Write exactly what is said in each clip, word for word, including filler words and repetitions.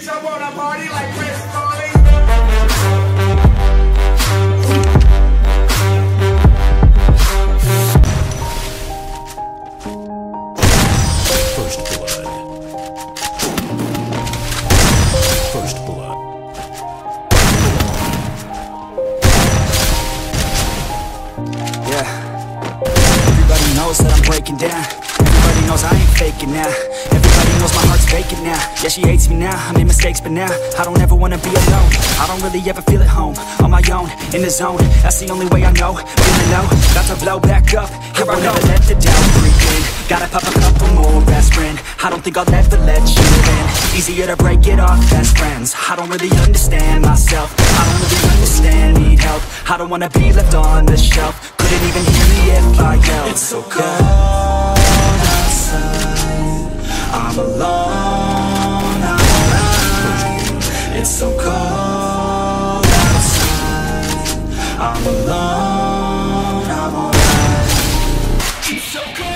bitch, I wanna party like Chris Farley. First blood. First blood. Yeah. Everybody knows that I'm breaking down. Everybody knows I ain't faking now. Everybody knows my heart's vacant now. Yeah, she hates me now, I made mistakes but now I don't ever wanna be alone. I don't really ever feel at home. On my own, in the zone, that's the only way I know. Feeling low, about to blow back up. Here I never let the doubt creep in. Gotta pop a couple more aspirin. I don't think I'll ever let you in. Easier to break it off best friends. I don't really understand myself. I don't really understand, need help. I don't wanna be left on the shelf. Couldn't even hear me if I yelled. It's so cold outside, I'm alone, I'm alright. It's so cold outside, I'm alone, I'm alright. It's so cold.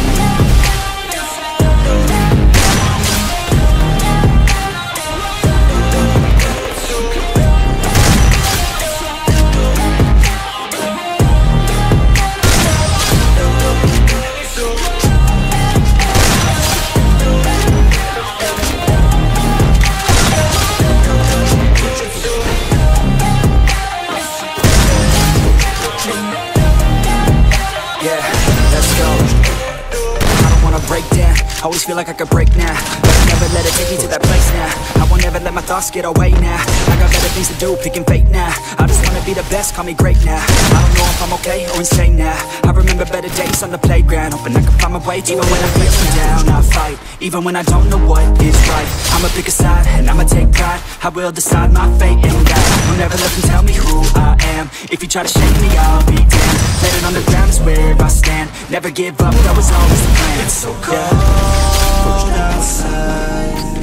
Always feel like I could break now, but I never let it take me to that place now. I won't ever let my thoughts get away now. I got better things to do, picking fate now. I just wanna be the best, call me great now. I don't know if I'm okay or insane now. I remember better days on the playground, hoping I can find my way. Even when I'm feeling down, I fight. Even when I don't know what is right, I'ma pick a side and I'ma take pride. I will decide my fate and die. I'll never let them tell me who I am. If you try to shake me, I'll be damned. Landing on the ground is where I stand. Never give up, that was always the plan. It's so cold outside,